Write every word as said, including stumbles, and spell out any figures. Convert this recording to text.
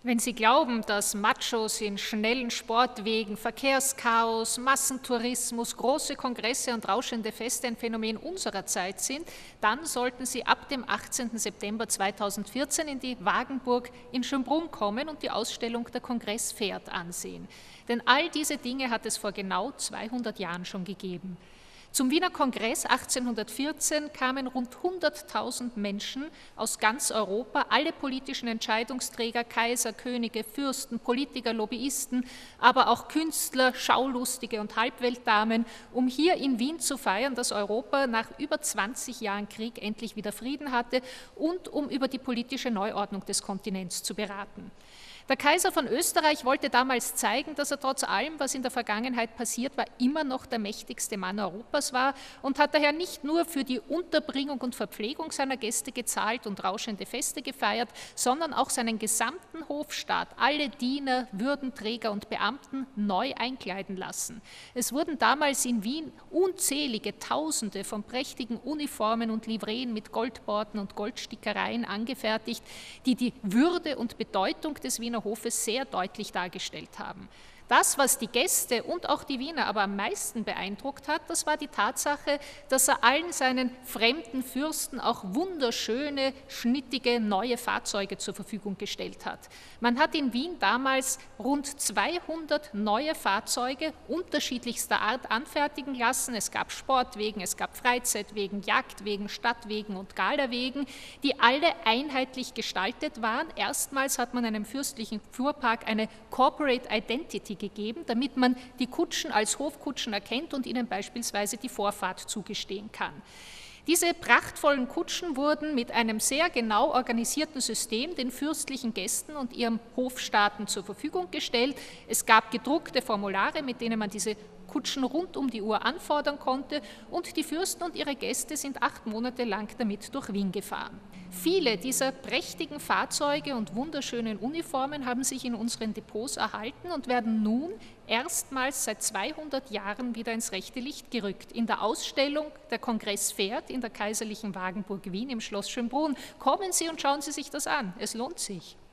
Wenn Sie glauben, dass Machos in schnellen Sportwegen, Verkehrschaos, Massentourismus, große Kongresse und rauschende Feste ein Phänomen unserer Zeit sind, dann sollten Sie ab dem achtzehnten September zweitausendvierzehn in die Wagenburg in Schönbrunn kommen und die Ausstellung Der Kongress fährt ansehen. Denn all diese Dinge hat es vor genau zweihundert Jahren schon gegeben. Zum Wiener Kongress achtzehnhundertvierzehn kamen rund hunderttausend Menschen aus ganz Europa, alle politischen Entscheidungsträger, Kaiser, Könige, Fürsten, Politiker, Lobbyisten, aber auch Künstler, Schaulustige und Halbweltdamen, um hier in Wien zu feiern, dass Europa nach über zwanzig Jahren Krieg endlich wieder Frieden hatte und um über die politische Neuordnung des Kontinents zu beraten. Der Kaiser von Österreich wollte damals zeigen, dass er trotz allem, was in der Vergangenheit passiert war, immer noch der mächtigste Mann Europas war und hat daher nicht nur für die Unterbringung und Verpflegung seiner Gäste gezahlt und rauschende Feste gefeiert, sondern auch seinen gesamten Hofstaat, alle Diener, Würdenträger und Beamten neu einkleiden lassen. Es wurden damals in Wien unzählige Tausende von prächtigen Uniformen und Livreen mit Goldborten und Goldstickereien angefertigt, die die Würde und Bedeutung des Wiener Hofes sehr deutlich dargestellt haben. Das, was die Gäste und auch die Wiener aber am meisten beeindruckt hat, das war die Tatsache, dass er allen seinen fremden Fürsten auch wunderschöne, schnittige, neue Fahrzeuge zur Verfügung gestellt hat. Man hat in Wien damals rund zweihundert neue Fahrzeuge unterschiedlichster Art anfertigen lassen. Es gab Sportwegen, es gab Freizeitwegen, Jagdwegen, Stadtwegen und Galawegen, die alle einheitlich gestaltet waren. Erstmals hat man einem fürstlichen Fuhrpark eine Corporate Identity gegeben, damit man die Kutschen als Hofkutschen erkennt und ihnen beispielsweise die Vorfahrt zugestehen kann. Diese prachtvollen Kutschen wurden mit einem sehr genau organisierten System den fürstlichen Gästen und ihrem Hofstaaten zur Verfügung gestellt. Es gab gedruckte Formulare, mit denen man diese Kutschen rund um die Uhr anfordern konnte, und die Fürsten und ihre Gäste sind acht Monate lang damit durch Wien gefahren. Viele dieser prächtigen Fahrzeuge und wunderschönen Uniformen haben sich in unseren Depots erhalten und werden nun erstmals seit zweihundert Jahren wieder ins rechte Licht gerückt. In der Ausstellung Der Kongress fährt in der Kaiserlichen Wagenburg Wien im Schloss Schönbrunn. Kommen Sie und schauen Sie sich das an, es lohnt sich.